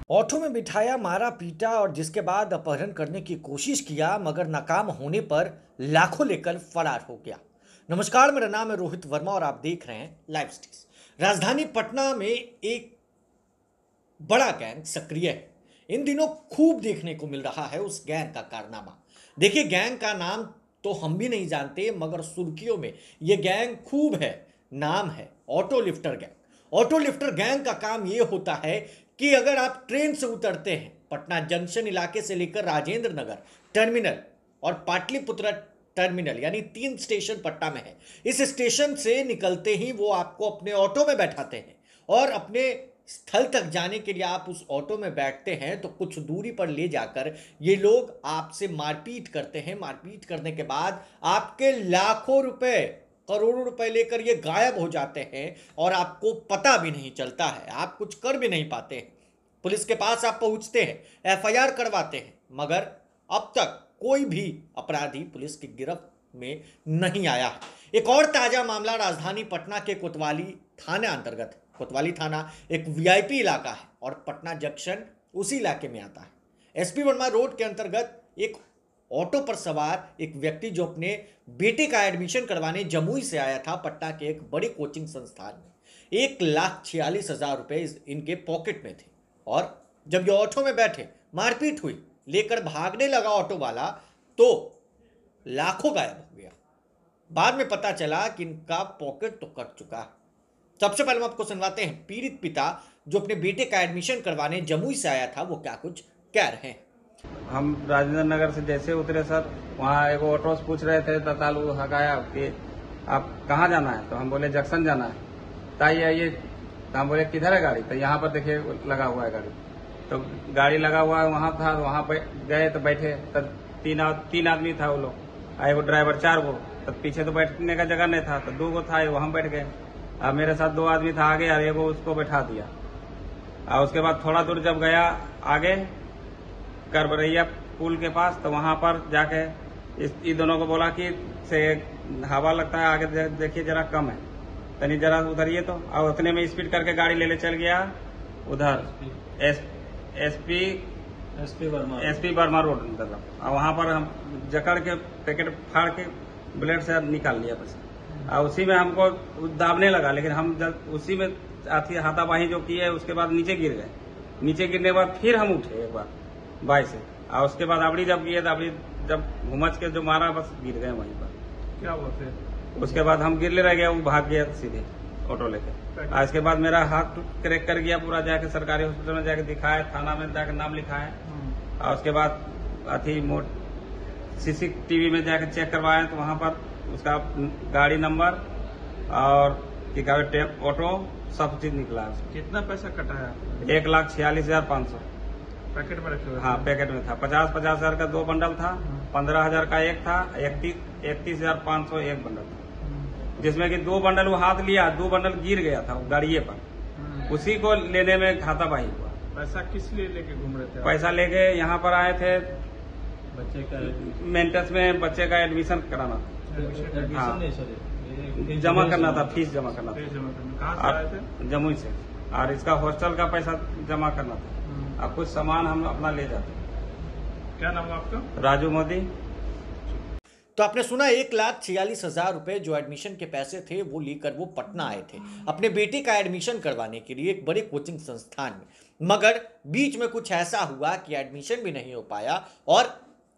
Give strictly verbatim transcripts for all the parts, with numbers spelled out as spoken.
Auto में बिठाया, मारा पीटा और जिसके बाद अपहरण करने की कोशिश किया, मगर नाकाम होने पर लाखों लेकर फरार हो गया। नमस्कार, मेरा नाम है रोहित वर्मा और आप देख रहे हैं लाइव स्टेज। राजधानी पटना में एक बड़ा गैंग सक्रिय है। इन दिनों खूब देखने को मिल रहा है उस गैंग का कारनामा। देखिए, गैंग का नाम तो हम भी नहीं जानते, मगर सुर्खियों में ये गैंग खूब है। नाम है auto lifter gang. Auto lifter gang का काम ये होता है कि अगर आप ट्रेन से उतरते हैं, पटना जंक्शन इलाके से लेकर राजेंद्र नगर टर्मिनल और पाटलिपुत्र टर्मिनल, यानी तीन स्टेशन पटना में है। इस स्टेशन से निकलते ही वो आपको अपने ऑटो में बैठाते हैं और अपने स्थल तक जाने के लिए आप उस ऑटो में बैठते हैं तो कुछ दूरी पर ले जाकर ये लोग आपसे मारपीट करते हैं। मारपीट करने के बाद आपके लाखों रुपए, करोड़ों रुपए लेकर ये गायब हो जाते हैं और आपको पता भी नहीं चलता है, आप कुछ कर भी नहीं पाते हैं। पुलिस के पास आप पहुंचते हैं, एफ आई आर करवाते हैं, मगर अब तक कोई भी अपराधी पुलिस की गिरफ्त में नहीं आया है। एक और ताजा मामला राजधानी पटना के कोतवाली थाना अंतर्गत है। कोतवाली थाना एक वी आई पी इलाका है और पटना जंक्शन उसी इलाके में आता है। एस पी वर्मा रोड के अंतर्गत एक ऑटो पर सवार एक व्यक्ति जो अपने बेटे का एडमिशन करवाने जमुई से आया था, पटना के एक बड़े कोचिंग संस्थान में एक लाख छियालीस हजार रुपए इनके पॉकेट में थे और जब ये ऑटो में बैठे, मारपीट हुई, लेकर भागने लगा ऑटो वाला तो लाखों गायब हो गया। बाद में पता चला कि इनका पॉकेट तो कट चुका है। सबसे पहले हम आपको सुनवाते हैं पीड़ित पिता जो अपने बेटे का एडमिशन करवाने जमुई से आया था, वो क्या कुछ कह रहे हैं। हम राजेंद्र नगर से जैसे उतरे सर, वहाँ एक ऑटो से पूछ रहे थे, तत्काल वो हकाया कि आप कहाँ जाना है, तो हम बोले जंक्शन जाना है। ताई आइए, तो हम बोले किधर है गाड़ी, तो यहाँ पर देखिए लगा हुआ है गाड़ी। तो गाड़ी लगा हुआ है वहाँ था, वहाँ पे गए तो बैठे, तब तीन तीन आदमी था वो लोग, आए वो ड्राइवर चार गो, तब पीछे तो बैठने का जगह नहीं था, तो दो गो था वहाँ बैठ गए। अब मेरे साथ दो आदमी था आगे और एगो उसको बैठा दिया। और उसके बाद थोड़ा दूर जब गया आगे करबरैया पुल के पास, तो वहां पर जाके इस इन दोनों को बोला कि से हवा लगता है, आगे देखिए जरा कम है, तनी जरा उधरिए तो। और उतने में स्पीड करके गाड़ी ले ले चल गया उधर S S P S P Verma S P Verma road तरफ। और वहां पर हम जकड़ के पैकेट फाड़ के ब्लेड से निकाल लिया बस। और उसी में हमको दाबने लगा, लेकिन हम जब उसी में हाथापाही जो किए उसके बाद नीचे गिर गए। नीचे गिरने के बाद फिर हम उठे एक बार बाई से, और उसके बाद अबड़ी जब किए तो अबड़ी जब घुमच के जो मारा बस गिर गए वहीं पर। क्या हुआ फिर? उसके बाद हम गिरले रह गया, वो भाग गया सीधे ऑटो लेके। और इसके बाद मेरा हाथ क्रैक कर गया पूरा, जाके सरकारी हॉस्पिटल में जाके दिखाया, थाना में जाके नाम लिखाया। और उसके बाद अथी मोट सीसीटीवी में जाके चेक करवाए तो वहां पर उसका गाड़ी नंबर और ऑटो सब चीज निकला है। कितना पैसा कटा है? एक लाख छियालीस हजार पाँच सौ पैकेट में रखे हुए? हाँ, पैकेट में था। पचास पचास हजार का दो बंडल था, पंद्रह हजार का एक था, इकतीस इकतीस हजार पाँच सौ एक बंडल था, जिसमें कि दो बंडल वो हाथ लिया, दो बंडल गिर गया था गाड़िए पर। उसी को लेने में हाथापाही हुआ। पैसा किस लिए लेके घूम रहे थे? पैसा लेके यहाँ पर आए थे बच्चे का मेंटेनेंस में, बच्चे का एडमिशन कराना था। हाँ, जमा करना था, फीस जमा करना था। कहाँ से आए थे? जमुई से। और इसका हॉस्टल का पैसा जमा करना था। अब कुछ सामान हम अपना ले जाते। क्या नाम है आपका? राजू मोदी। तो आपने सुना, एक लाख छियालीस हजार रुपए जो एडमिशन के पैसे थे वो लेकर वो पटना आए थे अपने बेटे का एडमिशन करवाने के लिए एक बड़े कोचिंग संस्थान में। मगर बीच में कुछ ऐसा हुआ कि एडमिशन भी नहीं हो पाया और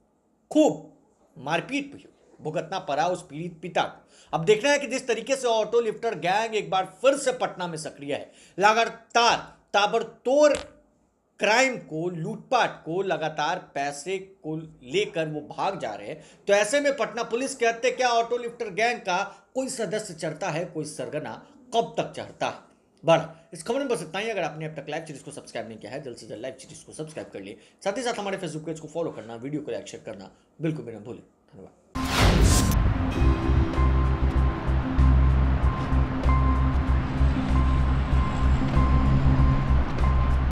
खूब मारपीट भी भुगतना पड़ा उस पीड़ित पिता को। अब देखना है कि जिस तरीके से ऑटो लिफ्टर गैंग एक बार फिर से पटना में सक्रिय है, लगातार ताबड़तोड़ क्राइम को, लूटपाट को, लगातार पैसे को लेकर वो भाग जा रहे हैं, तो ऐसे में पटना पुलिस कहते हैं क्या ऑटो लिफ्टर गैंग का कोई सदस्य चढ़ता है, कोई सरगना कब तक चढ़ता है। बड़ा इस खबर में बस इतना ही। अगर आपने अब तक लाइव सीरीज को सब्सक्राइब नहीं किया है, जल्द से जल्द लाइव सीरीज को सब्सक्राइब कर लिए। साथ ही साथ हमारे फेसबुक पेज को फॉलो करना, वीडियो को लाइक शेयर करना बिल्कुल भी ना भूलें। धन्यवाद।